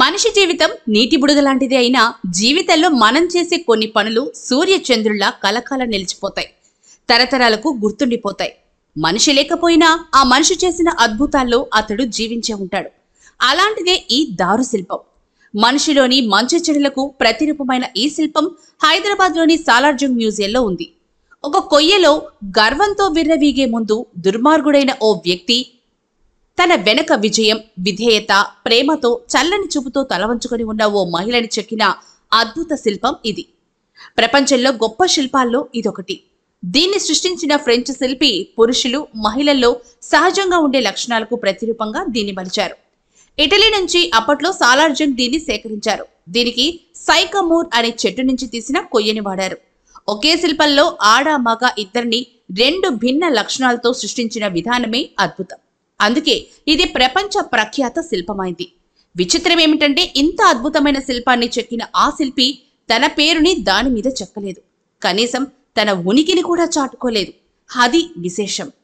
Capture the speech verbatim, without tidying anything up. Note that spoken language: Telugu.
మనిషి జీవితం నీటి బుడగ లాంటిది అయినా జీవితంలో మనం చేసే కొన్ని పనులు సూర్య చంద్రుల్లా కలకాలం నిలిచిపోతాయి, తరతరాలకు గుర్తుండిపోతాయి. మనిషి లేకపోయినా ఆ మనిషి చేసిన అద్భుతాల్లో అతడు జీవించే ఉంటాడు. అలాంటిదే ఈ దారు శిల్పం. మనిషిలోని మంచి చెడులకు ప్రతిరూపమైన ఈ శిల్పం హైదరాబాద్లోని సాలార్జంగ్ మ్యూజియంలో ఉంది. ఒక కొయ్యలో గర్వంతో విర్రవీగే ముందు దుర్మార్గుడైన ఓ వ్యక్తి తన వెనక విజయం, విధేయత, ప్రేమతో చల్లని చూపుతో తలవంచుకొని ఉన్న ఓ మహిళని చెక్కిన అద్భుత శిల్పం ఇది. ప్రపంచంలో గొప్ప శిల్పాల్లో ఇదొకటి. దీన్ని సృష్టించిన ఫ్రెంచ్ శిల్పి పురుషులు, మహిళల్లో సహజంగా ఉండే లక్షణాలకు ప్రతిరూపంగా దీన్ని మలిచారు. ఇటలీ నుంచి అప్పట్లో సాలార్జంగ్ దీన్ని సేకరించారు. దీనికి సైకమూర్ అనే చెట్టు నుంచి తీసిన కొయ్యని వాడారు. ఒకే శిల్పంలో ఆడ, మగ ఇద్దరిని రెండు భిన్న లక్షణాలతో సృష్టించిన విధానమే అద్భుతం. అందుకే ఇది ప్రపంచ ప్రఖ్యాత శిల్పమైంది. విచిత్రం ఏమిటంటే ఇంత అద్భుతమైన శిల్పాన్ని చెక్కిన ఆ శిల్పి తన పేరుని దాని మీద చెక్కలేదు. కనీసం తన ఉనికిని కూడా చాటుకోలేదు. అది విశేషం.